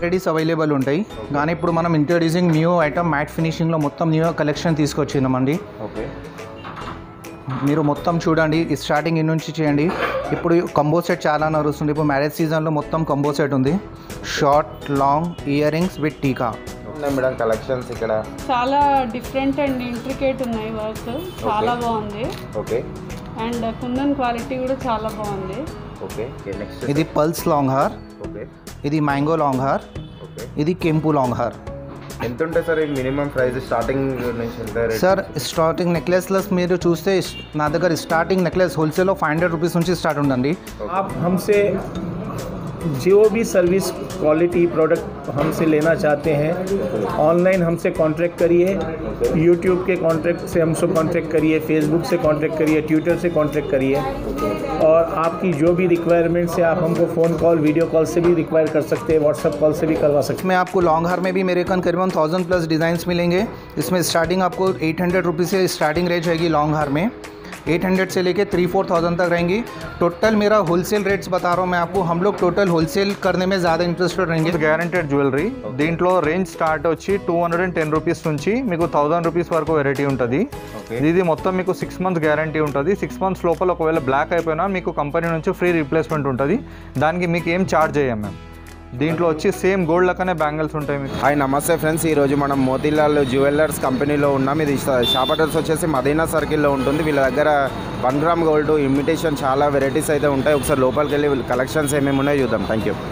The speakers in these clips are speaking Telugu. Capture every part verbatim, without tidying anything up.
రెడీస్ అవైలబుల్ ఉంటాయి కానీ ఇప్పుడు మనం ఇంట్రడ్యూసింగ్ న్యూ ఐటమ్ మ్యాట్ ఫినిషింగ్లో మొత్తం న్యూ కలెక్షన్ తీసుకొచ్చినామండి. ఓకే, మీరు మొత్తం చూడండి, స్టార్టింగ్ ఇన్ నుంచి చేయండి. ఇప్పుడు కంబో సెట్ చాలా నడుస్తుంది. ఇప్పుడు మ్యారేజ్ సీజన్లో మొత్తం కంబో సెట్ ఉంది. Short long ear rings with tikka madam. Collections ఇక్కడ చాలా డిఫరెంట్ అండ్ ఇంట్రికేట్ ఉన్నాయి. వర్క్ చాలా బాగుంది. ఓకే, అండ్ కుందన్ క్వాలిటీ కూడా చాలా బాగుంది. ఓకే, నెక్స్ట్ ఇది పల్స్ లాంగ్ హార్, ఓకే, ఇది మ్యాంగో లాంగ్ హార్, ఓకే. ఇది కెంపు లాంగ్ హార్. ఎంత ఉంటుంది సార్ మినిమం ప్రైస్ స్టార్టింగ్ నుంచి ఎంత రేట్? సార్ స్టార్టింగ్ నెక్లెస్లెస్ మీరు చూస్తే నా దగ్గర స్టార్టింగ్ నెక్లెస్ హోల్సేల్లో ఫైవ్ హండ్రెడ్ రూపీస్ నుంచి స్టార్ట్ ఉందండి. आप हमसे जो भी सर्विस क्वालिटी प्रोडक्ट हमसे लेना चाहते हैं ऑनलाइन हमसे कांटेक्ट करिए, यूट्यूब के कांटेक्ट से हमसे कांटेक्ट करिए, फेसबुक से कांटेक्ट करिए, ट्विटर से कांटेक्ट करिए और आपकी जो भी रिक्वायरमेंट्स है आप हमको फ़ोन कॉल वीडियो कॉल से भी रिक्वायर कर सकते हैं, व्हाट्सअप कॉल से भी करवा सकते हैं। इसमें आपको लॉन्ग हार में भी मेरे कन करीबन थाउजेंड प्लस डिज़ाइंस मिलेंगे। इसमें स्टार्टिंग आपको एट हंड्रेड रुपीज़ से स्टार्टिंग रेंज रहेगी लॉन्ग हार में, एट हंड्रेड से लेके थ्री फोर थाउजेंड तक रहेंगी। टोटल मेरा होलसेल रेट्स बता रहा हूँ मैं आपको, हम लोग टोटल होलसेल करने में ज़्यादा इंटरेस्टेड रहेंगे। గ్యారంటెడ్ జ్యువెలరీ దీంట్లో రేంజ్ స్టార్ట్ వచ్చి two hundred and ten rupees నుంచి మీకు థౌసండ్ రూపీస్ వరకు వెరైటీ ఉంటుంది. ఇది మొత్తం మీకు సిక్స్ మంత్స్ గ్యారంటీ ఉంటుంది. సిక్స్ మంత్స్ లోపల ఒకవేళ బ్లాక్ అయిపోయినా మీకు కంపెనీ నుంచి ఫ్రీ రీప్లేస్మెంట్ ఉంటుంది. దానికి మీకు ఏం ఛార్జ్ చేయం మేము. దీంట్లో వచ్చి సేమ్ గోల్డ్ లెక్కనే బ్యాంగిల్స్ ఉంటాయి మీకు. హాయ్ నమస్తే ఫ్రెండ్స్, ఈరోజు మనం మోతీలాల్ జ్యువెలర్స్ కంపెనీలో ఉన్నాం. ఇది షాప్ అడ్రస్ వచ్చేసి మదీనా సర్కిల్లో ఉంటుంది. వీళ్ళ దగ్గర వన్ గ్రామ్ గోల్డ్ ఇమిటేషన్ చాలా వెరైటీస్ అయితే ఉంటాయి. ఒకసారి లోపలికి వెళ్ళి కలెక్షన్స్ ఏమేమి ఉన్నాయో చూద్దాం. Thank you.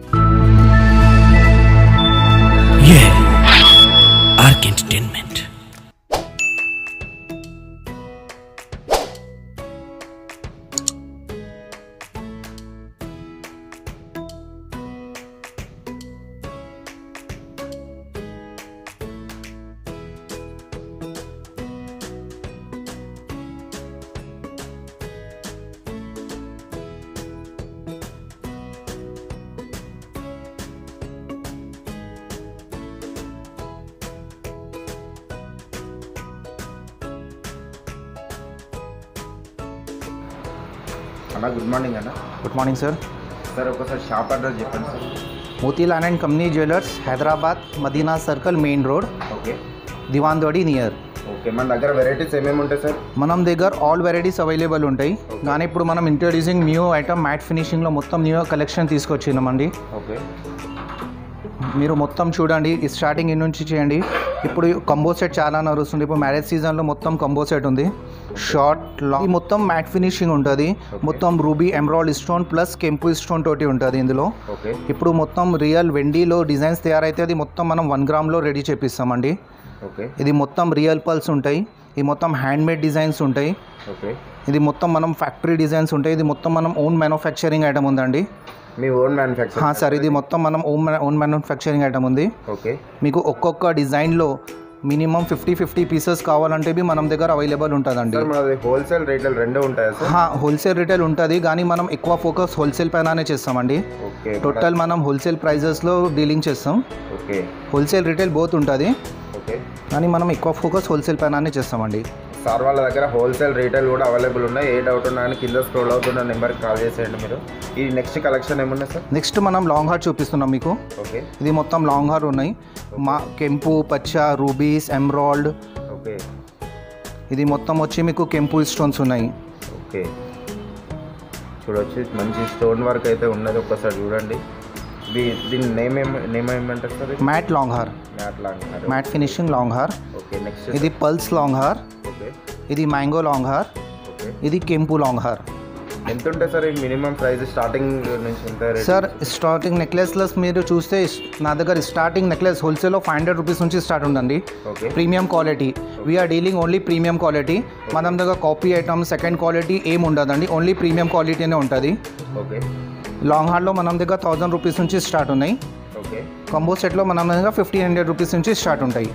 Arc Entertainment. అన్న గుడ్ మార్నింగ్ అన్న. Good morning sir. సార్ ఒకసారి షాప్ అడ్రస్ చెప్పండి sir. Motilal and company jewellers, Hyderabad, Madina circle, main road, okay, Diwanwadi near. Okay. మన దగ్గర వెరైటీస్ ఏమేమి ఉంటాయి సార్? మనం దగ్గర ఆల్ వెరైటీస్ అవైలబుల్ ఉంటాయి కానీ ఇప్పుడు మనం ఇంట్రడ్యూసింగ్ న్యూ ఐటమ్ మ్యాట్ ఫినిషింగ్లో మొత్తం న్యూ కలెక్షన్ తీసుకొచ్చినామండి. ఓకే, మీరు మొత్తం చూడండి, స్టార్టింగ్ ఇన్ నుంచి చేయండి. ఇప్పుడు కంబో సెట్ చాలా నడుస్తుంది. ఇప్పుడు మ్యారేజ్ సీజన్లో మొత్తం కంబో సెట్ ఉంది. షార్ట్ లాంగ్ మొత్తం మ్యాట్ ఫినిషింగ్ ఉంటుంది. మొత్తం రూబీ ఎమరాల్డ్ స్టోన్ ప్లస్ కెంపు స్టోన్ తోటి ఉంటుంది ఇందులో. ఓకే. ఇప్పుడు మొత్తం రియల్ వెండీలో డిజైన్స్ తయారైతే అది మొత్తం మనం వన్ గ్రామ్లో రెడీ చేపిస్తామండి. ఓకే. ఇది మొత్తం రియల్ పల్స్ ఉంటాయి. ఇది మొత్తం హ్యాండ్ మేడ్ డిజైన్స్ ఉంటాయి. ఓకే. ఇది మొత్తం మనం ఫ్యాక్టరీ డిజైన్స్ ఉంటాయి. ఇది మొత్తం మనం ఓన్ మ్యానుఫ్యాక్చరింగ్ ఐటమ్ ఉందండి. మీ ఓన్ మ్యానుఫ్యాక్చరింగ్? సార్, ఇది మొత్తం మనం ఓన్ ఓన్ మ్యానుఫ్యాక్చరింగ్ ఐటమ్ ఉంది. ఓకే. మీకు ఒక్కొక్క డిజైన్లో మినిమం ఫిఫ్టీ ఫిఫ్టీ పీసెస్ కావాలంటే బి మనం దగ్గర అవైలబుల్ ఉంటుందండి. హోల్సేల్ రీటైల్ రెండు ఉంటాయా సార్? హోల్సేల్ రీటైల్ ఉంటుంది కానీ మనం ఎక్కువ ఫోకస్ హోల్సేల్ పైననే చేస్తామండి. ఓకే. టోటల్ మనం హోల్సేల్ ప్రైజెస్లో డీలింగ్ చేస్తాం. ఓకే. హోల్సేల్ రీటైల్ బోత్ ఉంటుంది ఓకే కానీ మనం ఎక్కువ ఫోకస్ హోల్సేల్ పైననే చేస్తామండి. సార్ వాళ్ళ దగ్గర హోల్సేల్ రీటైల్ కూడా అవైలబుల్ ఉన్నాయి. ఏ డౌట్ ఉన్నా కానీ కింద స్క్రోల్ అవుతున్న నెంబర్కి కాల్ చేసేయండి మీరు. ఈ నెక్స్ట్ కలెక్షన్ ఏమున్నాయి సార్? నెక్స్ట్ మనం లాంగ్ హార్ చూపిస్తున్నాం మీకు. ఓకే. ఇది మొత్తం లాంగ్ హార్ ఉన్నాయి. మా కెంపు, పచ్చ, రూబీస్, ఎమరాల్డ్. ఓకే. ఇది మొత్తం వచ్చి మీకు కెంపు స్టోన్స్ ఉన్నాయి. ఓకే. చూడొచ్చు మంచి స్టోన్ వర్క్ అయితే ఉన్నది. ఒక్కసారి చూడండి. దీని నేమ్ ఏం నేమ్ ఏమంటారు సార్? మ్యాట్ లాంగ్ హార్. మ్యాట్ లాంగ్ హార్. మ్యాట్ ఫినిషింగ్ లాంగ్ హార్. ఓకే. నెక్స్ట్ ఇది పల్స్ లాంగ్ హార్. ఓకే. ఇది మ్యాంగో లాంగ్ హార్. ఓకే. ఇది కెంపు లాంగ్ హార్. ఎంత ఉంటుంది సార్ ఈ మినిమం ప్రైస్ స్టార్టింగ్ నుంచి ఎంత రేట్? సార్ స్టార్టింగ్ నెక్లెస్లెస్ మీరు చూస్తే నా దగ్గర స్టార్టింగ్ నెక్లెస్ హోల్సేల్లో ఫైవ్ హండ్రెడ్ రూపీస్ నుంచి స్టార్ట్ ఉందండి. Okay. Premium quality. We're dealing only premium quality. మన దగ్గర కాపీ ఐటమ్ సెకండ్ క్వాలిటీ ఏం ఉండదండి, ఓన్లీ ప్రీమియం క్వాలిటీనే ఉంటుంది. ఓకే. లాంగ్ హార్లో మనం దగ్గర థౌజండ్ రూపీస్ నుంచి స్టార్ట్ ఉన్నాయి. ఓకే. కంబో సెట్లో మన దగ్గర ఫిఫ్టీన్ హండ్రెడ్ రూపీస్ నుంచి స్టార్ట్ ఉంటాయి.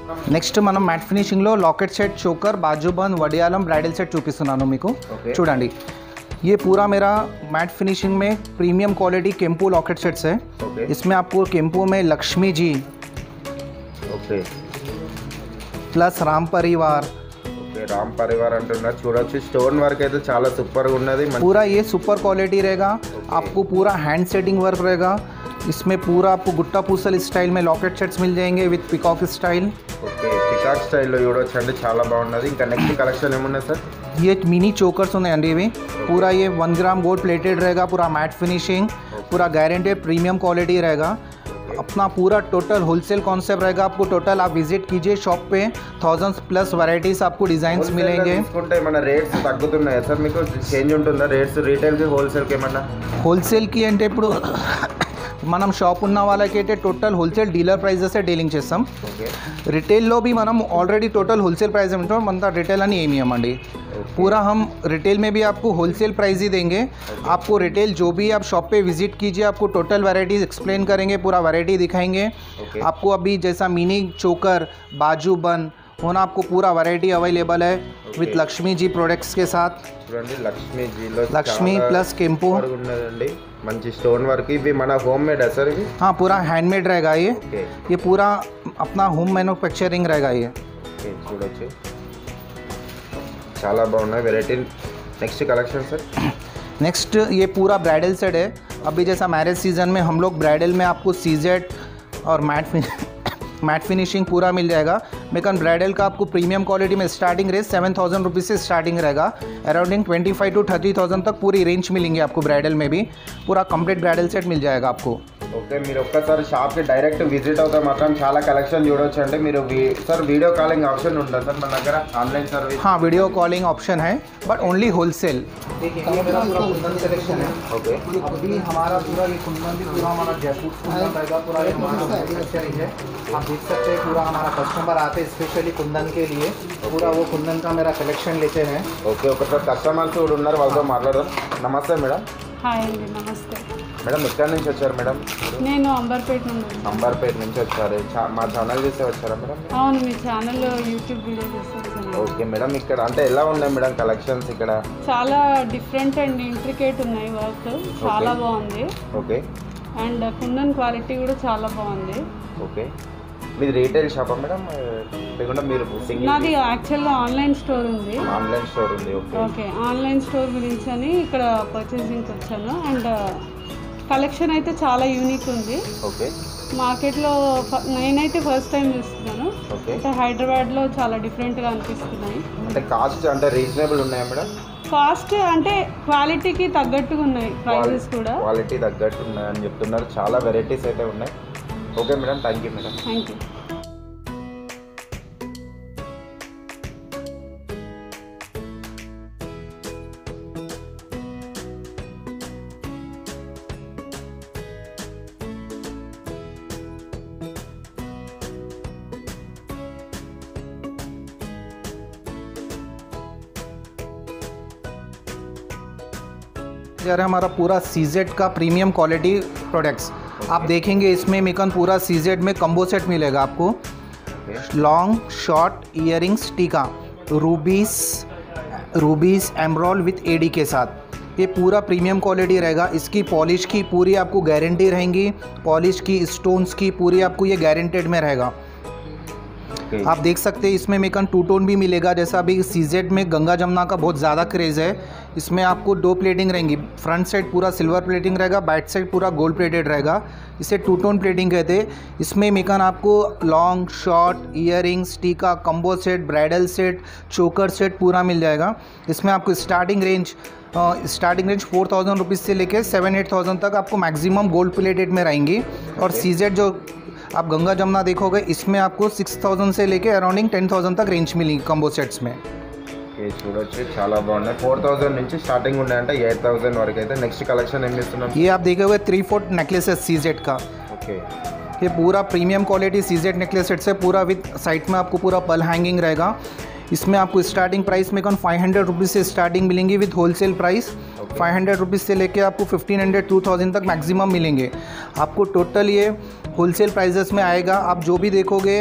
నెక్స్ట్ మనం మ్యాట్ ఫినిషింగ్లో లాకెట్ సెట్ చోకర్ బాజుబంద్ వడియాలం బ్రైడల్ సెట్ చూపిస్తున్నాను మీకు Okay. చూడండి ये पूरा मेरा मैट फिनिशिंग में प्रीमियम क्वालिटी केम्पो लॉकेट सेट्स है Okay. इसमें आपको केम्पो में लक्ष्मी जी ఓకే प्लस राम परिवार ఓకే రామ్ పరివార్ అంటున్నారు చూడొచ్చు స్టోన్ వర్క్ అయితే చాలా సూపర్గా ఉన్నది మంచి- पूरा ये सुपर क्वालिटी रहेगा आपको पूरा हैंड सेटिंग वर्क रहेगा इसमें पूरा आपको गुट्टा पूसल स्टाइल में लॉकेट सेट्स मिल जाएंगे with peacock style okay peacock స్టైల్లో చూడొచ్చు అండి చాలా బాగున్నది ఇంకా నెక్స్ట్ కలెక్షన్ ఏమున్నాయి సార్ ये मिनी चोकर्स होने अंडी भी पूरा ये वन ग्राम गोल्ड प्लेटेड रहेगा पूरा मैट फिनिशिंग पूरा गारंटेड प्रीमियम क्वालिटी रहेगा अपना पूरा टोटल होलसेल कॉन्सेप्ट रहेगा आपको टोटल आप विजिट कीजिए शॉप पे थाउजेंड्स प्लस वैरायटीज़ आपको डिज़ाइंस मिलेंगे తీసుకుంటే ఏమన్నా రేట్స్ తగ్గుతున్నాయా సార్ మీకు చేంజ్ ఉంటుందా రేట్స్ రీటైల్కి హోల్సేల్కి ఏమన్నా హోల్సేల్కి అంటే ఇప్పుడు మనం షాప్ ఉన్న వాళ్ళకైతే టోటల్ హోల్సేల్ డీలర్ ప్రైజెసే డీలింగ్ చేస్తాం ఓకే रिटेल भी మనం ऑलरेडी टोटल होलसेल प्राइस में मन रिटेल అని ఏమి ఇవ్వమండి पूरा हम रिटेल में भी आपको होलसेल प्राइस ही देंगे आपको रिटेल जो भी आप शॉप पे विजिट कीजिए आपको टोटल वैरायटीज एक्सप्लेन करेंगे पूरा वैरायटी दिखाएंगे Okay. आपको अभी जैसा मिनी चोकर बाजू बन होना आपको पूरा वैरायटी अवेलेबल है विथ लक्ष्मी जी प्रोडक्ट्स के साथ చూడండి లక్ష్మీజీలో लक्ष्मी प्लस केम्पो ఉన్నదండి మంచి స్టోన్ వర్క్ ఇవి మన హోమ్ మేడ్ సార్ ఇవి हाँ पूरा हैंडमेड रहेगा ये ఓకే ये पूरा अपना होम मैन्युफैक्चरिंग रहेगा ये ఓకే చూడొచ్చు చాలా బాగున్నాయి variety next collection sir next ये पूरा ब्राइडल सेट है अभी जैसा मैरिज सीज़न में हम लोग ब्राइडल में आपको सीजेट और मैट फिन मैट फिनिशिंग पूरा मिल जाएगा मेकन ब्राइडल का आपको प्रीमियम क्वालिटी में starting range seven thousand rupees से स्टार्टिंग रहेगा arounding twenty five to thirty thousand तक पूरी रेंज मिलेंगे आपको ब्राइडल में भी पूरा कंप्लीट ब्राइडल सेट मिल जाएगा आपको ఓకే మీరు ఒక్కసారి షాప్కి డైరెక్ట్ విజిట్ అవుతే మాత్రం చాలా కలెక్షన్ చూడొచ్చు అంటే మీరు వి- సార్ వీడియో కాలింగ్ ఆప్షన్ ఉందా సార్ మన దగ్గర ఆన్లైన్ సర్వీస్ हाँ वीडियो कॉलिंग ऑप्शन है बट ओनली होलसेल देखिए ये मेरा पूरा कुंदन कलेक्शन है ఓకే अभी हमारा पूरा ये कुंदन भी पूरा हमारा जयपुर कुंदन रहेगा पूरा ये हमारा मैन्युफैक्चरिंग है आप देख सकते हैं पूरा हमारा कस्टमर आते हैं स्पेशली कुंदन के लिए पूरा वो कुंदन का मेरा कलेक्शन लेते हैं ఓకే ఒకసారి కస్టమర్స్ కూడా ఉన్నారు వాళ్ళతో మాట్లాడదాం నమస్తే మేడం హాయ్ అండి నమస్తే మేడం ఎక్కడి నుంచి వచ్చారు మేడం నేను అంబర్పేట నుండి ఉన్నాను. అంబర్పేట నుంచి వచ్చారు చా- మా ఛానల్ చూస్తే వచ్చారా మేడం అవును మీ ఛానల్లో యూట్యూబ్ వీడియో చూస్తాను ఓకే మేడం ఇక్కడ అంటే ఎలా ఉన్నాయి మేడం కలెక్షన్స్ ఇక్కడ చాలా డిఫరెంట్ అండ్ ఇంట్రికేట్ ఉన్నాయి వర్క్ చాలా బాగుంది ఓకే అండ్ కుందన్ క్వాలిటీ కూడా చాలా బాగుంది ఓకే మీది రీటైల్ షాపా మేడం లేకుండా మీరు సింగిల్ నాది యాక్చువల్గా ఆన్లైన్ స్టోర్ ఉంది ఆన్లైన్ స్టోర్ ఉంది ఓకే ఓకే ఆన్లైన్ స్టోర్ గురించి అని ఇక్కడ పర్చేసింగ్కి వచ్చాను అండ్ కలెక్షన్ అయితే చాలా యూనిక్ ఉంది ఓకే మార్కెట్లో ఫ- నేనైతే ఫస్ట్ టైం చూస్తున్నాను ఓకే అంటే హైదరాబాద్లో చాలా డిఫరెంట్గా అనిపిస్తున్నాయి అంటే కాస్ట్ అంటే రీజనబుల్ ఉన్నాయా మేడం కాస్ట్ అంటే క్వాలిటీకి తగ్గట్టుగా ఉన్నాయి ప్రైజెస్ కూడా క్వాలిటీ తగ్గట్టు ఉన్నాయని చెప్తున్నారు చాలా వెరైటీస్ అయితే ఉన్నాయి okay madam thank you madam thank you जा रहा है हमारा पूरा सीजेड का प्रीमियम क्वालिटी प्रोडक्ट्स आप देखेंगे इसमें मिकन पूरा सीजेड में कम्बो सेट मिलेगा आपको लॉन्ग शॉर्ट इयरिंग्स टीका रूबीस रूबीस एमरॉल विथ एडी के साथ ये पूरा प्रीमियम क्वालिटी रहेगा इसकी पॉलिश की पूरी आपको गारंटी रहेंगी पॉलिश की स्टोन्स की पूरी आपको ये गारंटेड में रहेगा आप देख सकते हैं इसमें मेकन टू टोन भी मिलेगा जैसा अभी सीजेड में गंगा जमुना का बहुत ज़्यादा क्रेज़ है इसमें आपको दो प्लेटिंग रहेंगी फ्रंट साइड पूरा सिल्वर प्लेटिंग रहेगा बैक साइड पूरा गोल्ड प्लेटेड रहेगा इसे टू टोन प्लेटिंग कहते हैं इसमें मेकन आपको लॉन्ग शॉर्ट इयरिंग्स टीका combo set bridal set choker set पूरा मिल जाएगा इसमें आपको starting range starting range four thousand rupees से लेकर सेवन एट थाउजेंड तक आपको मैक्सिमम गोल्ड प्लेटेड में रहेंगी और सीजेड जो आप गंगा जमुना देखोगे इसमें आपको सिक्स थाउजेंड से लेके अराउंडिंग टेन थाउजेंड तक रेंज मिलेगी कम्बो सेट्स में ఓకే చూడొచ్చు చాలా బాగున్నాయి ఫోర్ థౌజండ్ నుంచి స్టార్టింగ్ ఉన్నాయంటే ఎయిట్ థౌజండ్ వరకు అయితే నెక్స్ట్ కలెక్షన్ ఏం చేస్తున్నాం ये आप देखे हुए थ्री फोर्थ नेकलेसेस सीजेड का ఓకే ये पूरा premium quality CZ necklace set से पूरा विद साइड में आपको पूरा पल हैंगिंग रहेगा इसमें आपको स्टार्टिंग प्राइस में कौन फाइव हंड्रेड रुपीज़ से स्टार्टिंग मिलेंगी with wholesale price five hundred rupees से लेके आपको फिफ्टीन हंड्रेड टू थाउजेंड तक मैक्सिमम मिलेंगे आपको टोटल ये होलसेल प्राइजेस में आएगा आप जो भी देखोगे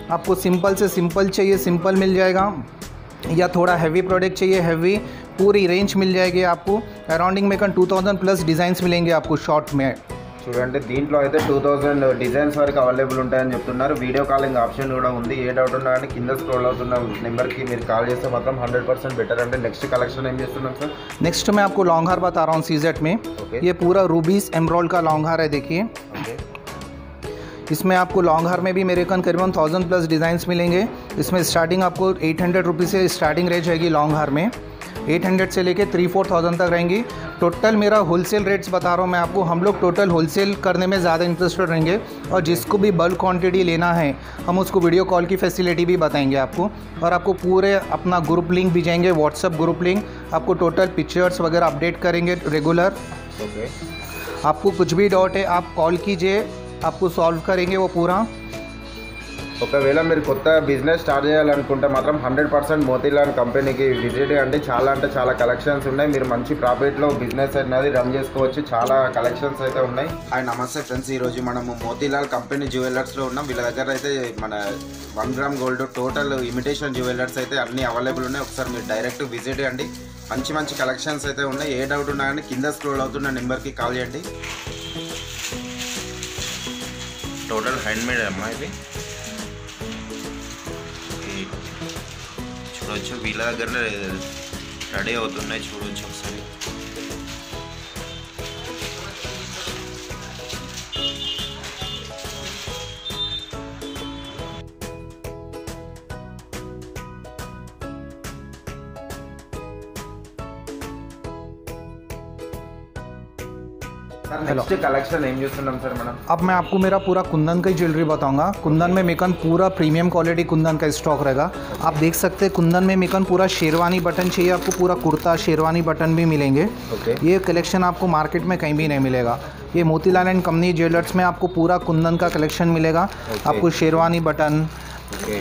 आपको सिंपल से सिंपल चाहिए सिंपल मिल जाएगा, या थोड़ा हैवी प्रोडक्ट चाहिए हैवी, पूरी रेंज मिल जाएगी आपको। अराउंडिंग में कन टू थाउजेंड प्लस डिज़ाइన్స్ मिलेंगे आपको शॉर्ट में। చూడండి దీంట్లో అయితే టూ థౌజండ్ డిజైన్స్ వరకు అవైలబుల్ ఉంటాయని చెప్తున్నారు. వీడియో కాలింగ్ ఆప్షన్ కూడా ఉంది. ఏ డౌట్ ఉన్నా కానీ కింద స్క్రోల్ అవుతున్న నెంబర్కి మీరు కాల్ చేస్తే మాత్రం హండ్రెడ్ పర్సెంట్ బెటర్. అంటే నెక్స్ట్ కలెక్షన్ ఏం చేస్తున్నాం సార్? नेक्स्ट मैं आपको लॉन्ग हार बता रहा हूँ सीजेट में। Okay. ये पूरा रूबीज एमरोल्ड का लॉन्ग हार है, देखिए। ఓకే इसमें आपको लॉन्ग हार में भी मेरे कन करीबन थाउजेंड प्लस डिज़ाइंस मिलेंगे। इसमें स्टार्टिंग आपको एट हंड्रेड रुपीज़ से स्टार्टिंग रेंज रहेगी लॉन्ग हार में, एट हंड्रेड से लेके थ्री फोर थाउजेंड तक रहेंगी। टोटल मेरा होलसेल रेट्स बता रहा हूँ मैं आपको। हम लोग टोटल होलसेल करने में ज़्यादा इंटरेस्टेड रहेंगे, और जिसको भी बल्क क्वांटिटी लेना है हम उसको वीडियो कॉल की फैसिलिटी भी बताएंगे आपको, और आपको पूरे अपना ग्रुप लिंक भी जाएंगे, व्हाट्सअप ग्रुप लिंक। आपको टोटल पिक्चर्स वगैरह अपडेट करेंगे रेगुलर। ఓకే आपको कुछ भी डाउट है आप कॉल कीजिए, आपको सॉल्व करेंगे वो पूरा। ఒకవేళ మీరు కొత్త బిజినెస్ స్టార్ట్ చేయాలనుకుంటే మాత్రం హండ్రెడ్ పర్సెంట్ మోతీలాల్ కంపెనీకి విజిట్ అంటే చాలా అంటే చాలా కలెక్షన్స్ ఉన్నాయి. మీరు మంచి ప్రాఫిట్లో బిజినెస్ అనేది రన్ చేసుకోవచ్చు. చాలా కలెక్షన్స్ అయితే ఉన్నాయి. హాయ్ నమస్తే ఫ్రెండ్స్, ఈరోజు మనము మోతీలాల్ కంపెనీ జ్యువెలర్స్లో ఉన్నాం. వీళ్ళ దగ్గర అయితే మన one gram gold total imitation jewellers అయితే అన్నీ అవైలబుల్ ఉన్నాయి. ఒకసారి మీరు డైరెక్ట్ విజిట్ అండి. మంచి మంచి కలెక్షన్స్ అయితే ఉన్నాయి. ఏ డౌట్ ఉన్నా కానీ కింద స్క్రోల్ అవుతున్న నెంబర్కి కాల్ చేయండి. టోటల్ హ్యాండ్మేడ్ అమ్మా ఇది. చూడొచ్చు వీళ్ళ దగ్గర రెడీ అవుతున్నాయి, చూడొచ్చు ఒకసారి. నెక్స్ట్ కలెక్షన్ ఏం చూస్తున్నాం సార్ మనం? अब मैं आपको मेरा पूरा कुंदन का ही ज्वेलरी बताऊंगा। कुंदन में मेकन पूरा प्रीमियम क्वालिटी कुंदन का स्टॉक रहेगा। आप देख सकते हैं कुंदन में मेकन पूरा शेरवानी बटन चाहिए आपको, पूरा कुर्ता शेरवानी बटन भी मिलेंगे। ओके ये कलेक्शन आपको मार्केट में कहीं भी नहीं मिलेगा। ये मोतीलाल एंड कंपनी ज्वेलर्स में आपको पूरा कुंदन का कलेक्शन मिलेगा। ओके। आपको sherwani button, okay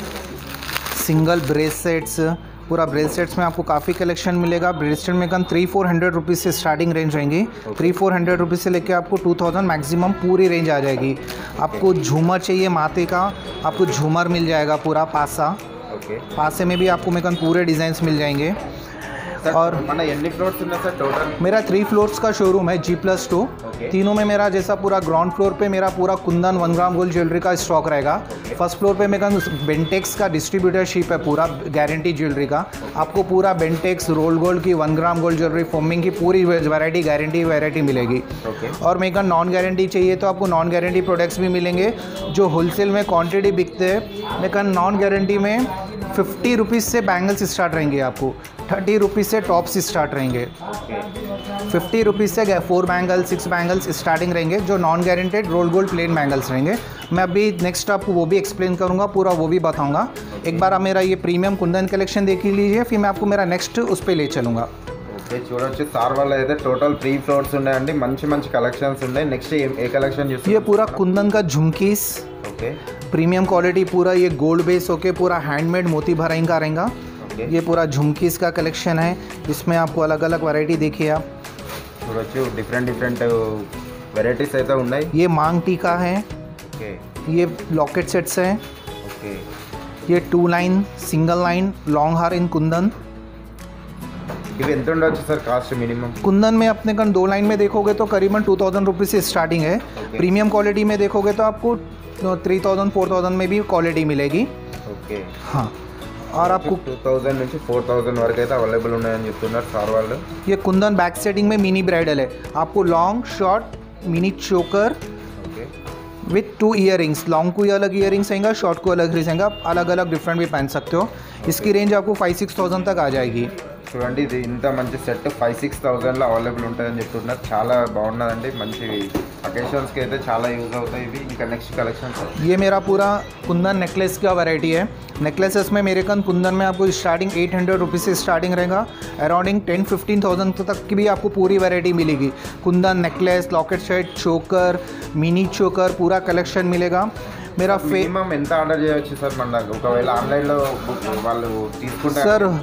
single bracelets, पूरा ब्रेसलेट्स में आपको काफ़ी कलेक्शन मिलेगा। ब्रेसलेट में कम थ्री फोर हंड्रेड रुपीज़ से स्टार्टिंग रेंज रहेंगी। थ्री फोर हंड्रेड रुपीज़ से लेके आपको टू थाउजेंड मैक्सिमम पूरी रेंज आ जाएगी। आपको झूमर चाहिए माथे का, आपको झूमर मिल जाएगा पूरा पासा। ఓకే पासे में भी आपको मेकन पूरे डिज़ाइंस मिल जाएंगे। और మన ఎన్ని ఫ్లోర్స్ ఉన్నాయి సార్ టోటల్? मेरा थ्री फ्लोर्स का शोरूम है, जी प्लस टू। ओके। तीनों में मेरा जैसा पूरा ग्राउंड फ्लोर पे मेरा पूरा kundan one gram gold jewellery का स्टॉक रहेगा। फर्स्ट फ्लोर पे मेरा बेंटेक्स का डिस्ट्रीब्यूटरशिप है, पूरा गारंटी ज्वेलरी का। आपको पूरा बेंटेक्स रोल गोल्ड की one gram gold jewellery forming की पूरी वैरायटी गारंटी वैरायटी मिलेगी। ओके और मेरा नॉन गारंटी चाहिए तो आपको नॉन गारंटी प्रोडक्ट्स भी मिलेंगे। जो होलसेल में क्वांटिटी बिकते हैं मेरा नॉन गारंटी में फिफ्टी रुपीज़ से बैंगल्स स्टार्ट रहेंगे, आपको थर्टी रुपीज़ से टॉप्स स्टार्ट रहेंगे। ఓకే फिफ्टी रुपीज़ से four bangles six bangles starting रहेंगे, जो non guaranteed roll gold plain bangles रहेंगे। मैं अभी नेक्स्ट आपको वो भी एक्सप्लेन करूँगा, पूरा वो भी बताऊँगा। एक बार आप मेरा ये प्रीमियम कुंदन कलेक्शन देख लीजिए, फिर मैं आपको मेरा नेक्स्ट उस पर ले चलूँगा। ఓకే చూడొచ్చు సార్ వాళ్ళ అయితే టోటల్ త్రీ ఫ్లోర్స్ ఉన్నాయండి. మంచి మంచి కలెక్షన్స్ ఉన్నాయి. నెక్స్ట్ ఏ కలెక్షన్ చూస్తాం? ये पूरा कुंदन का झुमकीस ఓకే प्रीमियम क्वालिटी, पूरा ये गोल्ड बेस होके पूरा हैंडमेड मोती भराई का रहेगा। ఓకే ये पूरा झुमकीस का कलेक्शन है। इसमें आपको अलग अलग वैरायटी देखिए आप। చూడొచ్చు డిఫరెంట్ డిఫరెంట్ వెరైటీస్ అయితే ఉన్నాయి. ये मांग टीका है, ఓకే ये लॉकेट सेट्स हैं, ఓకే ये two line single line long हार इन कुंदन। ఇవి ఎంత ఉండొచ్చు సార్ కాస్ట్ మినిమం? कुंदन में अपने कन दो लाइन में देखोगे तो करीबन टू थाउजेंड रुपीज़ से स्टार्टिंग है। प्रीमियम क्वालिटी में देखोगे तो आपको थ्री थाउजेंड फोर थाउजेंड में भी क्वालिटी मिलेगी। ఓకే हाँ, और आपको టూ థౌజండ్ నుంచి ఫోర్ థౌజండ్ వరకు అయితే అవైలబుల్ ఉన్నాయని చెప్తున్నారు సార్ వాళ్ళు. ये कुंदन बैक सेटिंग में मिनी ब्राइडल है। आपको long short mini choker okay with two earrings, long को अलग इयरिंग्स रहेंगे, शॉर्ट को अलग रहेंगे। आप अलग अलग डिफरेंट भी पहन सकते हो। इसकी रेंज आपको फाइव सिक्स थाउजेंड तक आ जाएगी। చూడండి ఇది ఇంత మంచి సెట్ ఫైవ్ సిక్స్ థౌజండ్లో అవైలబుల్ ఉంటుందని చెప్తున్నారు. చాలా బాగున్నదండి. మంచి అకేషన్స్కి అయితే చాలా యూజ్ అవుతాయి ఇవి. ఇంకా నెక్స్ట్ కలెక్షన్ సార్? ये मेरा पूरा कुंदन नेकलेस का वैरायटी है। नेकलेसेस में मेरे कन कुंदन में आपको स्टार्टिंग एट हंड्रेड रुपीज़ से स्टार्टिंग रहेगा। अराउंडिंग टेन फिफ्टीन थाउजेंड तक की भी आपको पूरी वैरायटी मिलेगी। Kundan necklace, locket set, choker, mini choker, पूरा कलेक्शन मिलेगा। मेरा फे మినిమం ఎంత ఆర్డర్ చేయవచ్చు సార్ మన దగ్గర ఒకవేళ ఆన్లైన్లో బుక్ వాళ్ళు తీసుకుంటే? सर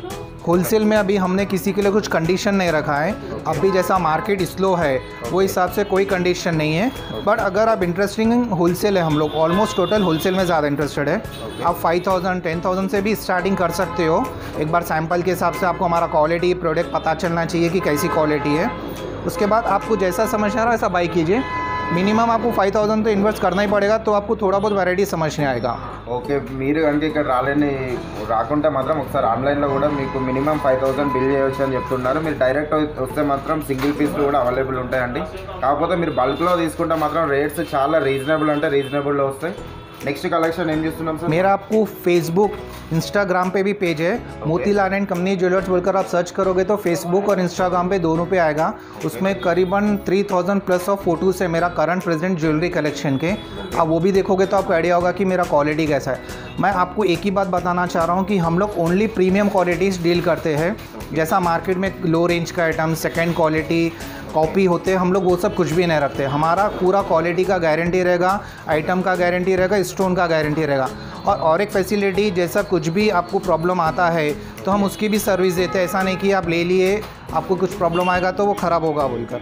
होलसेल में अभी हमने किसी के लिए कुछ कंडीशन नहीं रखा है। अभी जैसा मार्केट स्लो है वो हिसाब से कोई कंडीशन नहीं है। बट अगर आप इंटरेस्टिंग होलसेल है, हम लोग ऑलमोस्ट टोटल होलसेल में ज़्यादा इंटरेस्टेड है। आप फाइव थाउजेंड टेन थाउजेंड से भी स्टार्टिंग कर सकते हो। एक बार सैंपल के हिसाब से आपको हमारा क्वालिटी प्रोडक्ट पता चलना चाहिए कि कैसी क्वालिटी है। उसके बाद आपको जैसा समझ आ रहा है वैसा बाई कीजिए। मिनिमम आपको फाइव थाउजेंड तो इन्वेस्ट करना ही पड़ेगा, तो आपको थोड़ा बहुत वैरायटी समझ नहीं आएगा। ఓకే, మీరు కనుక ఇక్కడ రాలేని రాకుంటే మాత్రం ఒకసారి ఆన్లైన్లో కూడా మీకు మినిమం ఫైవ్ థౌసండ్ బిల్ చేయవచ్చు అని చెప్తున్నారు. మీరు డైరెక్ట్ వస్తే మాత్రం సింగిల్ పీస్లు కూడా అవైలబుల్ ఉంటాయండి. కాకపోతే మీరు బల్క్లో తీసుకుంటే మాత్రం రేట్స్ చాలా రీజనబుల్ అంటే రీజనబుల్లో వస్తాయి. नेक्स्ट कलेक्शन एम చేస్తున్నాం सर? मेरा आपको फेसबुक इंस्टाग्राम पे भी पेज है, मोतीलाल एंड कंपनी ज्वेलर्स बोलकर आप सर्च करोगे तो फेसबुक और इंस्टाग्राम पे दोनों पे आएगा। उसमें करीबन three thousand plus of photos है मेरा करंट प्रेजेंट ज्वेलरी कलेक्शन के। आप वो भी देखोगे तो आपको आइडिया होगा कि मेरा क्वालिटी कैसा है। मैं आपको एक ही बात बताना चाह रहा हूँ कि हम लोग ओनली प्रीमियम क्वालिटीज़ डील करते हैं। जैसा मार्केट में लो रेंज का आइटम, सेकेंड क्वालिटी, कॉपी होते हैं, हम लोग वो सब कुछ भी नहीं रखते। हमारा पूरा क्वालिटी का गारंटी रहेगा, आइटम का गारंटी रहेगा, स्टोन का गारंटी रहेगा। और और एक फैसिलिटी, जैसा कुछ भी आपको प्रॉब्लम आता है तो हम उसकी भी सर्विस देते हैं। ऐसा नहीं कि आप ले लिए आपको कुछ प्रॉब्लम आएगा तो वो ख़राब होगा बोलकर।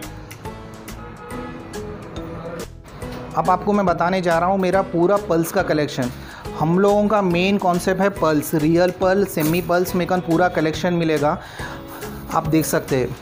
अब आपको मैं बताने जा रहा हूँ मेरा पूरा पल्स का कलेक्शन। हम लोगों का मेन कॉन्सेप्ट है pearls, real pearls, semi pearls में कन पूरा कलेक्शन मिलेगा। आप देख सकते हैं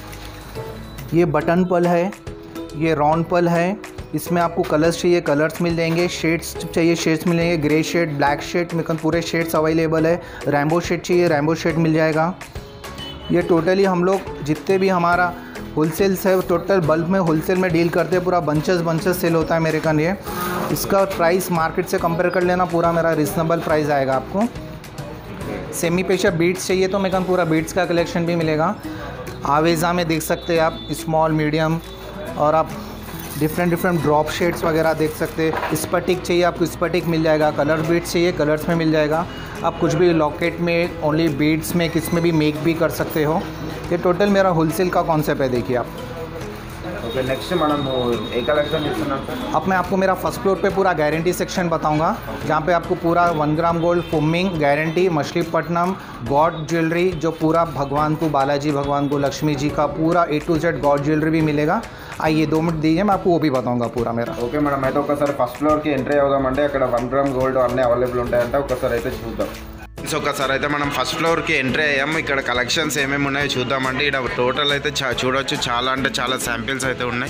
ये बटन पल है, ये राउंड पल है। इसमें आपको कलर्स चाहिए कलर्स मिल जाएंगे, शेड्स चाहिए शेड्स मिलेंगे, ग्रे शेड, ब्लैक शेड में कन पूरे शेड्स अवेलेबल है। रैम्बो शेड चाहिए रैम्बो शेड मिल जाएगा। ये टोटली हम लोग जितने भी हमारा होलसेल है टोटल बल्क में होलसेल में डील करते हैं। पूरा बंचेस बंचेस सेल होता है मेरे कन। ये इसका प्राइस मार्केट से कंपेयर कर लेना, पूरा मेरा रिजनेबल प्राइस आएगा आपको। सेमी पेशा बीट्स चाहिए तो मेरे कन पूरा बीट्स का कलेक्शन भी मिलेगा। आवेज़ा में देख सकते हैं आप स्मॉल मीडियम, और आप डिफरेंट डिफरेंट ड्रॉप शेड्स वगैरह देख सकते हैं। स्पटिक चाहिए आपको स्पटिक मिल जाएगा, कलर बीट्स चाहिए कलर्स में मिल जाएगा। आप कुछ भी लॉकेट में ओनली बीड्स में किस में भी मेक भी कर सकते हो। ये टोटल मेरा होलसेल का कॉन्सेप्ट है, देखिए आप। ओके, नेक्स्ट मैडम ए कलेक्शन చేస్తున్నాం सर? अब मैं आपको मेरा फर्स्ट फ्लोर पे पूरा गारंटी सेक्शन बताऊंगा, जहाँ पे आपको पूरा one gram gold forming guarantee, Machilipatnam god jewellery, जो पूरा भगवान को बालाजी भगवान को लक्ष्मी जी का पूरा A to Z god jewellery भी मिलेगा। आइए दो मिनट दीजिए, मैं आपको वो भी बताऊंगा पूरा मेरा। ఓకే మేడం, అయితే ఒకసారి ఫస్ట్ ఫ్లోర్కి ఎంట్రీ అవుదామంటే అక్కడ వన్ గ్రామ్ గోల్డ్ అన్నీ అవైలబుల్ ఉంటాయంటే ఒకసారి అయితే చూద్దాం. సో ఒకసారి అయితే మనం ఫస్ట్ ఫ్లోర్కి ఎంట్రీ అయ్యాము. ఇక్కడ కలెక్షన్స్ ఏమేమి ఉన్నాయో చూద్దామండి. ఇక్కడ టోటల్ అయితే చా చూడవచ్చు చాలా అంటే చాలా శాంపిల్స్ అయితే ఉన్నాయి.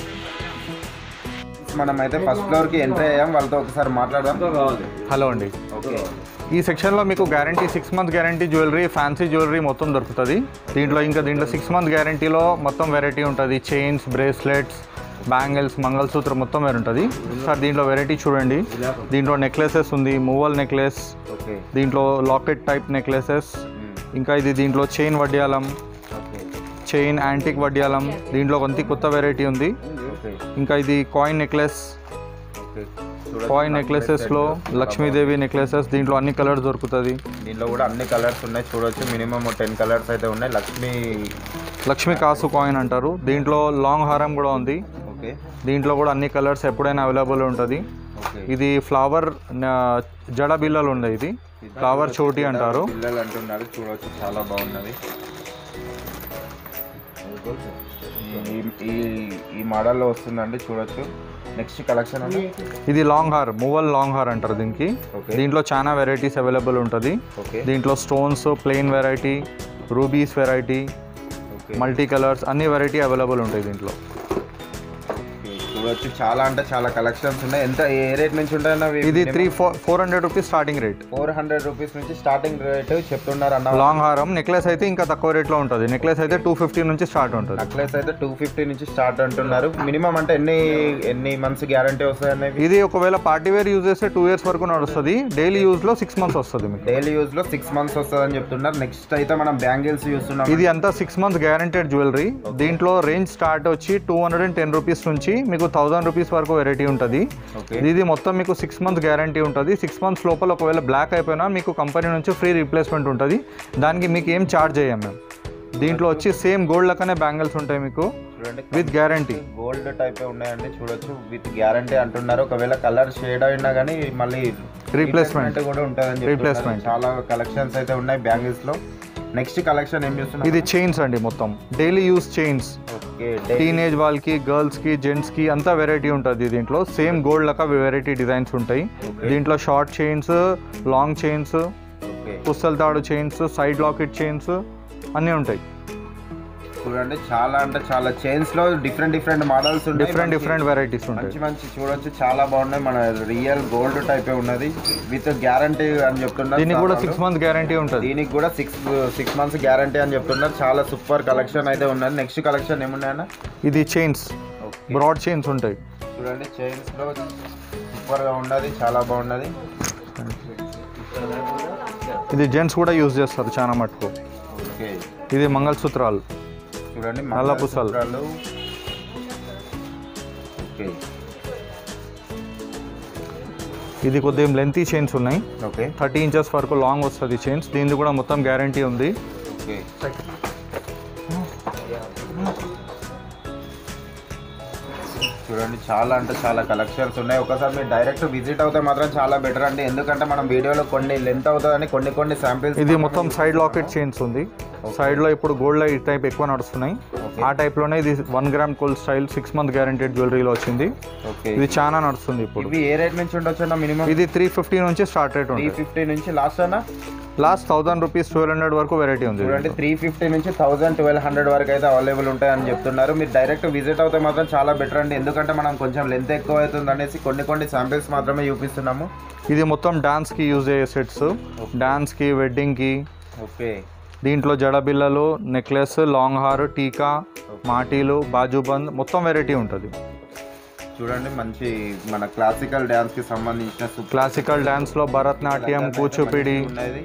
మనం అయితే ఫస్ట్ ఫ్లోర్కి ఎంట్రీ అయ్యాం, వాళ్ళతో ఒకసారి మాట్లాడదాం. హలో అండి. ఓకే, ఈ సెక్షన్లో మీకు guarantee six months guarantee jewellery, fancy jewellery మొత్తం దొరుకుతుంది దీంట్లో. ఇంకా దీంట్లో సిక్స్ మంత్స్ గ్యారంటీలో మొత్తం వెరైటీ ఉంటుంది. చైన్స్, బ్రేస్లెట్స్, బ్యాంగిల్స్, మంగళసూత్రం మొత్తం వేరు ఉంటుంది సార్. దీంట్లో వెరైటీ చూడండి. దీంట్లో నెక్లెసెస్ ఉంది, మూవల్ నెక్లెస్, దీంట్లో లాకెట్ టైప్ నెక్లెసెస్, ఇంకా ఇది దీంట్లో చైన్ వడ్డియాలం, చైన్ యాంటిక్ వడ్డియాలం, దీంట్లో కొంత కొత్త వెరైటీ ఉంది. ఇంకా ఇది కాయిన్ నెక్లెస్, కాయిన్ నెక్లెసెస్లో లక్ష్మీదేవి నెక్లెసెస్, దీంట్లో అన్ని కలర్స్ దొరుకుతుంది. దీంట్లో కూడా అన్ని కలర్స్ ఉన్నాయి చూడవచ్చు. మినిమం టెన్ కలర్స్ అయితే ఉన్నాయి. లక్ష్మీ లక్ష్మీ కాసు కాయిన్ అంటారు. దీంట్లో లాంగ్ హారం కూడా ఉంది. ఓకే, దీంట్లో కూడా అన్ని కలర్స్ ఎప్పుడైనా అవైలబుల్ ఉంటుంది. ఇది ఫ్లవర్ జడ బిల్లలు ఉన్నాయి. ఇది ఫ్లవర్ చోటి అంటారు. పిల్లలు అంటున్నారు చూడవచ్చు, చాలా బాగున్నది. ఈ ఈ మోడల్లో వస్తుందండి చూడొచ్చు. నెక్స్ట్ కలెక్షన్ అండి, ఇది లాంగ్ హార్, మూవల్ లాంగ్ హార్ అంటారు దీనికి. దీంట్లో చాలా వెరైటీస్ అవైలబుల్ ఉంటుంది. దీంట్లో stones, plain variety, rubies variety, multi colours అన్ని వెరైటీ అవైలబుల్ ఉంటాయి దీంట్లో. చూడొచ్చు చాలా అంటే చాలా కలెక్షన్స్ ఉన్నాయి. ఎంత ఏ రేట్ నుంచి ఉంటాయన్న? ఇది three four four hundred rupees starting rate. Four hundred rupees నుంచి స్టార్టింగ్ రేట్ చెప్తున్నారు అన్న. లాంగ్ హారం. నెక్లెస్ అయితే ఇంకా తక్కువ రేట్లో ఉంటుంది. నెక్లెస్ అయితే టూ ఫిఫ్టీ నుంచి స్టార్ట్ ఉంటుంది. నెక్లెస్ అయితే టూ ఫిఫ్టీ నుంచి స్టార్ట్ అంటున్నారు. మినిమం అంటే ఎన్ని ఎన్ని మంత్స్ గ్యారంటీ వస్తాయి? ఇది ఒకవేళ పార్టీ వేర్ యూజ్ చేస్తే టూ ఇయర్స్ వరకు నడుస్తుంది. డైలీ యూజ్ లో సిక్స్ మంత్స్ వస్తుంది మీకు. డైలీ యూజ్ లో సిక్స్ మంత్స్ వస్తుంది అని చెప్తున్నారు. నెక్స్ట్ అయితే మనం బ్యాంగిల్స్ చూస్తున్నాం. ఇది అంతా సిక్స్ మంత్స్ గ్యారంటెడ్ జ్యువెలరీ. దీంట్లో రేంజ్ స్టార్ట్ వచ్చి two hundred and ten rupees నుంచి మీకు థౌసండ్ రూపీస్ వరకు వెరైటీ ఉంటుంది. ఇది మొత్తం మీకు సిక్స్ మంత్స్ గ్యారంటీ ఉంటుంది. సిక్స్ మంత్స్ లోపల ఒకవేళ బ్లాక్ అయిపోయినా మీకు కంపెనీ నుంచి ఫ్రీ రీప్లేస్మెంట్ ఉంటుంది. దానికి మీకు ఏం ఛార్జ్ చేయం మేము. దీంట్లో వచ్చి సేమ్ గోల్డ్ లెక్కనే బ్యాంగిల్స్ ఉంటాయి మీకు విత్ గ్యారంటీ. గోల్డ్ టైప్ ఉన్నాయండి చూడొచ్చు, విత్ గ్యారంటీ అంటున్నారు. ఒకవేళ కలర్ షేడ్ అయినా కానీ మళ్ళీ రీప్లేస్మెంట్ కూడా ఉంటుందని రీప్లేస్మెంట్. చాలా కలెక్షన్స్ అయితే ఉన్నాయి బ్యాంగిల్స్ లో. నెక్స్ట్ కలెక్షన్ ఏం చేస్తున్నారు? ఇది చైన్స్ అండి, మొత్తం daily use chains. Okay, teenage వాళ్ళకి, గర్ల్స్కి, జెంట్స్కి అంతా వెరైటీ ఉంటుంది దీంట్లో. సేమ్ గోల్డ్ లెక్క వెరైటీ డిజైన్స్ ఉంటాయి దీంట్లో. షార్ట్ చైన్స్, లాంగ్ చైన్స్, పుస్తల తాడు చైన్స్, సైడ్ లాకెట్ చైన్స్ అన్నీ ఉంటాయి. చూడండి చాలా అంటే చాలా చైన్స్ లో డిఫరెంట్ డిఫరెంట్ మోడల్స్ ఉంటాయి, డిఫరెంట్ డిఫరెంట్ వెరైటీస్ ఉంటాయి. మంచి మంచి చూడొచ్చు, చాలా బాగున్నాయి. మన రియల్ గోల్డ్ టైప్ ఉన్నది విత్ గ్యారంటీ అని చెప్తున్నారు. దీనికి కూడా సిక్స్ మంత్స్ గ్యారంటీ ఉంటుంది. దీనికి కూడా సిక్స్ సిక్స్ మంత్స్ గ్యారంటీ అని చెప్తున్నారు. చాలా సూపర్ కలెక్షన్ అయితే ఉన్నది. నెక్స్ట్ కలెక్షన్ ఏమున్నాయన్నా? ఇది చైన్స్, బ్రాడ్ చైన్స్ ఉంటాయి. చూడండి చైన్స్ లో సూపర్ గా ఉన్నది, చాలా బాగున్నది. ఇది జెంట్స్ కూడా యూజ్ చేస్తారు చాలా మటుకు. ఓకే, ఇది మంగళసూత్రాలు చూడండి నల్ల పూసలు. ఓకే, ఇది కొద్దిగా లెంతీ చైన్స్ ఉన్నాయి. ఓకే, థర్టీ ఇంచెస్ వరకు లాంగ్ వస్తుంది చైన్స్. దీనికి కూడా మొత్తం గ్యారంటీ ఉంది. ఓకే, చూడండి చాలా అంటే చాలా కలెక్షన్స్ ఉన్నాయి. ఒకసారి మీరు డైరెక్ట్ విజిట్ అవుతే మాత్రం చాలా బెటర్ అండి, ఎందుకంటే మనం వీడియోలో కొన్ని లెంత్ అవుతుందని కొన్ని కొన్ని శాంపిల్స్. ఇది మొత్తం సైడ్ లాకెట్ చైన్స్ ఉంది. సైడ్ లో ఇప్పుడు గోల్డ్ లో ఈ టైప్ ఎక్కువ నడుస్తున్నాయి. ఆ టైప్ లోనే ఇది one gram gold style six month guaranteed జ్యువెలరీలో వచ్చింది. ఇది చాలా నడుస్తుంది ఇప్పుడు. ఇవి ఏ రేట్ నుంచి ఉండొచ్చు అన్న? మినిమం ఇది త్రీ ఫిఫ్టీ నుంచి స్టార్ట్ రేట్ త్రీ ఉంది. ఫిఫ్టీ నుంచి లాస్ట్ అన్న last thousand rupees twelve hundred వరకు వెరైటీ ఉంది. చూడండి త్రీ ఫిఫ్టీ నుంచి థౌసండ్ ట్వెల్వ్ హండ్రెడ్ వరకు అయితే అవైలబుల్ ఉంటాయని చెప్తున్నారు. మీరు డైరెక్ట్ విజిట్ అవుతే మాత్రం చాలా బెటర్ అండి, ఎందుకంటే మనం కొంచెం లెంత్ ఎక్కువ అవుతుంది అనేసి కొన్ని కొన్ని శాంపిల్స్ మాత్రమే చూపిస్తున్నాము. ఇది మొత్తం డాన్స్ కి యూజ్ అయ్యే సెట్స్, డాన్స్ కి, వెడ్డింగ్ కి. ఓకే, దీంట్లో జడబిల్లలు, నెక్లెస్, లాంగ్ హార్, టీకా, మాటీలు, బాజుబంద్ మొత్తం వెరైటీ ఉంటుంది. చూడండి మంచి మన క్లాసికల్ డ్యాన్స్ కి సంబంధించిన క్లాసికల్ డ్యాన్స్ లో భరతనాట్యం, కూచిపూడి ఉన్నది.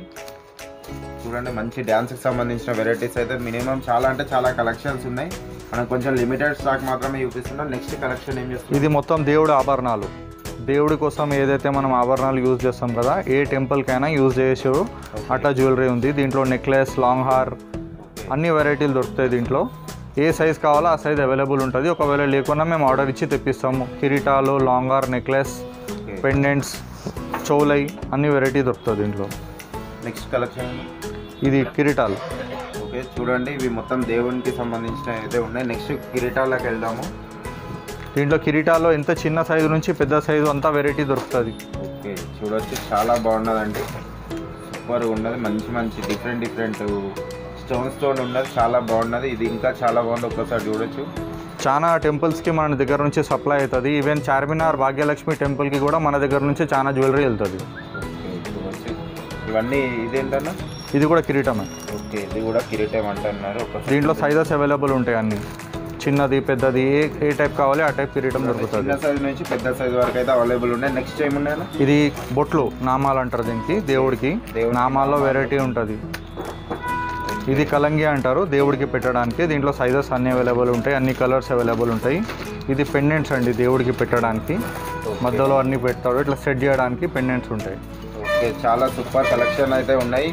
చూడండి మంచి డ్యాన్స్ కి సంబంధించిన వెరైటీస్ అయితే మినిమం చాలా అంటే చాలా కలెక్షన్స్ ఉన్నాయి. మనం కొంచెం లిమిటెడ్ స్టాక్ మాత్రమే చూపిస్తున్నాం. నెక్స్ట్ కలెక్షన్ ఏం చేస్తాం? ఇది మొత్తం దేవుడి ఆభరణాలు. దేవుడి కోసం ఏదైతే మనం ఆభరణాలు యూజ్ చేస్తాం కదా, ఏ టెంపుల్కైనా యూజ్ చేసే అట్లా జ్యువెలరీ ఉంది. దీంట్లో నెక్లెస్, లాంగ్ హార్ అన్ని వెరైటీలు దొరుకుతాయి. దీంట్లో ఏ సైజ్ కావాలో ఆ సైజ్ అవైలబుల్ ఉంటుంది. ఒకవేళ లేకున్నా మేము ఆర్డర్ ఇచ్చి తెప్పిస్తాము. కిరీటాలు, లాంగ్ హార్, నెక్లెస్, పెండెంట్స్, చౌలై అన్ని వెరైటీ దొరుకుతుంది దీంట్లో. నెక్స్ట్ కలెక్షన్ ఇది కిరీటాలు. ఓకే, చూడండి ఇవి మొత్తం దేవునికి సంబంధించిన అయితే ఉన్నాయి. నెక్స్ట్ కిరీటాలకు వెళ్దాము. దీంట్లో కిరీటాల్లో ఎంత చిన్న సైజు నుంచి పెద్ద సైజు అంతా వెరైటీ దొరుకుతుంది. ఓకే, చూడొచ్చు చాలా బాగున్నదండి, సూపర్గా ఉన్నది. మంచి మంచి డిఫరెంట్ డిఫరెంట్ స్టోన్ స్టోన్ ఉన్నది, చాలా బాగున్నది. ఇది ఇంకా చాలా బాగుంది, ఒక్కసారి చూడొచ్చు. చాలా టెంపుల్స్కి మన దగ్గర నుంచి సప్లై అవుతుంది. ఈవెన్ చార్మినార్, భాగ్యలక్ష్మి టెంపుల్కి కూడా మన దగ్గర నుంచి చాలా జ్యువెలరీ వెళ్తుంది. ఓకే, చూడొచ్చు. ఇవన్నీ ఇదేంటన్నా? ఇది కూడా కిరీటమే. ఓకే, ఇది కూడా కిరీటం అంటున్నారు. దీంట్లో సైజెస్ అవైలబుల్ ఉంటాయి అన్ని, చిన్నది, పెద్దది, ఏ ఏ టైప్ కావాలి ఆ టైప్ కిరీటం దొరుకుతుంది. చిన్న సైజ్ నుంచి పెద్ద సైజ్ వరకు అయితే అవైలబుల్ ఉన్నాయి. నెక్స్ట్ ఏమున్నాయి? ఇది బొట్లు, నామాలు అంటారు దీనికి. దేవుడికి నామాల్లో వెరైటీ ఉంటుంది. ఇది కలంగి అంటారు, దేవుడికి పెట్టడానికి. దీంట్లో సైజెస్ అన్ని అవైలబుల్ ఉంటాయి, అన్ని కలర్స్ అవైలబుల్ ఉంటాయి. ఇది పెండెంట్స్ అండి, దేవుడికి పెట్టడానికి. మధ్యలో అన్ని పెడతాడు, ఇట్లా సెట్ చేయడానికి పెండెంట్స్ ఉంటాయి. ఓకే, చాలా సూపర్ కలెక్షన్ అయితే ఉన్నాయి.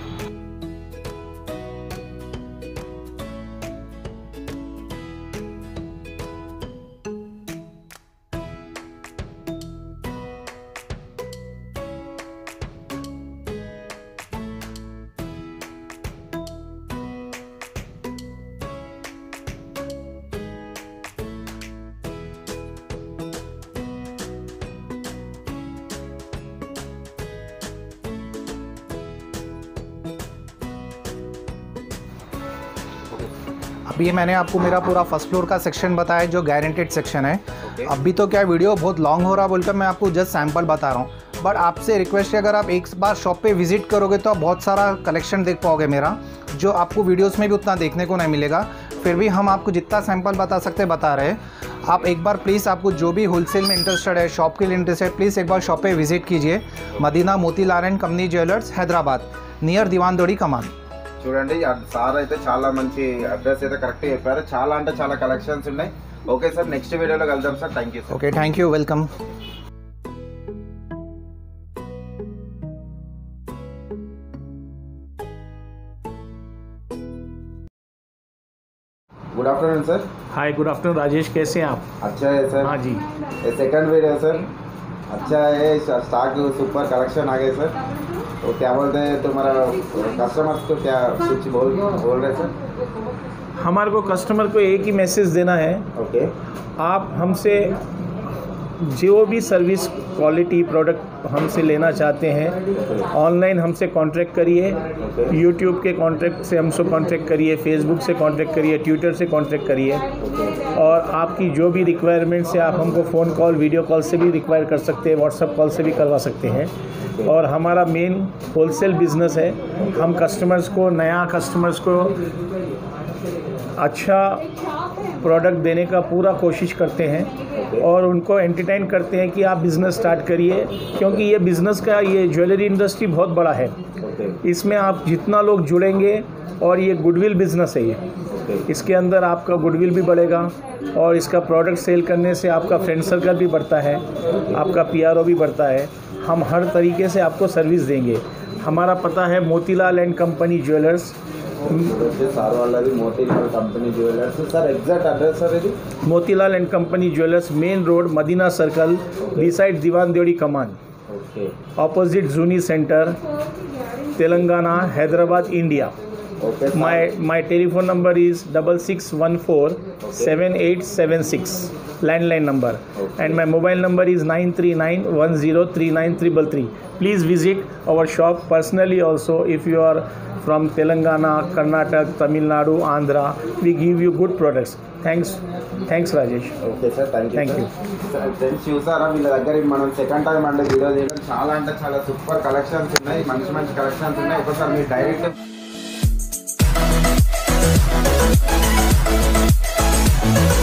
अभी मैंने आपको मेरा पूरा फर्स्ट फ्लोर का सेक्शन बताया जो गारंटेड सेक्शन है. Okay. अभी तो क्या वीडियो बहुत लॉन्ग हो रहा बोलकर मैं आपको जस्ट सैंपल बता रहा हूँ, बट आपसे रिक्वेस्ट है अगर आप एक बार शॉप पे विजिट करोगे तो आप बहुत सारा कलेक्शन देख पाओगे मेरा, जो आपको वीडियोस में भी उतना देखने को नहीं मिलेगा. फिर भी हम आपको जितना सैंपल बता सकते बता रहे हैं. आप एक बार प्लीज़, आपको जो भी होलसेल में इंटरेस्टेड है, शॉप के लिए इंटरेस्टेड, प्लीज़ एक बार शॉप पे विजिट कीजिए. Madina Motilal and company jewellers, Hyderabad, near Diwandevdi Kaman. చూడండి సార్ అయితే చాలా మంచి అడ్రస్ అయితే కరెక్ట్ చెప్పారు. చాలా అంటే చాలా కలెక్షన్స్ ఉన్నాయి. ఓకే సార్, నెక్స్ట్ వీడియోలో కలుద్దాం sir. Thank you. Okay, thank you, welcome. Good afternoon sir. Hi, good afternoon Rajesh, कैसे हैं आप? अच्छा है सर. हाँ जी, ये सेकंड वीडियो सर. अच्छा है, स्टॉक सुपर कलेक्शन आ गए सर. वो क्या बोलते हैं तुम्हारा कस्टमर्स को क्या कुछ बोल बोल रहे सर? हमारे को कस्टमर को एक ही मैसेज देना है, ओके आप हमसे जो भी सर्विस क्वालिटी प्रोडक्ट हमसे लेना चाहते हैं ऑनलाइन हमसे कांटेक्ट करिए, यूट्यूब के कांटेक्ट से हमसे कांटेक्ट करिए, फेसबुक से कांटेक्ट करिए, ट्विटर से कांटेक्ट करिए, और आपकी जो भी रिक्वायरमेंट्स है आप हमको फ़ोन कॉल वीडियो कॉल से भी रिक्वायर कर सकते हैं, व्हाट्सअप कॉल से भी करवा सकते हैं। और हमारा मेन होलसेल बिजनेस है, हम कस्टमर्स को नया कस्टमर्स को अच्छा प्रोडक्ट देने का पूरा कोशिश करते हैं और उनको एंटरटेन करते हैं कि आप बिज़नेस स्टार्ट करिए, क्योंकि ये बिज़नेस का ये ज्वेलरी इंडस्ट्री बहुत बड़ा है, इसमें आप जितना लोग जुड़ेंगे और ये गुडविल बिज़नेस है, ये इसके अंदर आपका गुडविल भी बढ़ेगा और इसका प्रोडक्ट सेल करने से आपका फ्रेंड सर्कल भी बढ़ता है, आपका पीआरओ भी बढ़ता है। हम हर तरीके से आपको सर्विस देंगे। हमारा पता है Motilal and company jewellers, Motilal company jewellers sir exact address sir ఇది Motilal and company jewellers, main road Madina circle, beside Dewan Devdi Kaman, okay opposite जूनी centre, Telangana, Hyderabad, India. Okay My my telephone number is double six one four seven eight seven six, landline number, and my mobile number is nine three nine one zero three nine triple three. Please visit our shop personally also. If you are from Telangana, Karnataka, Tamil Nadu, Andhra, we give you good products. Thanks, thanks Rajesh. Okay sir thank you Thank you. Sir friends చూసారా వీళ్ళ దగ్గర మనం సెకండ్ టైం అంటే వీడియో చేయడం చాలా అంటే చాలా సూపర్ కలెక్షన్స్ ఉన్నాయి, మంచి మంచి కలెక్షన్స్ ఉన్నాయి. ఒకసారి మీరు డైరెక్ట్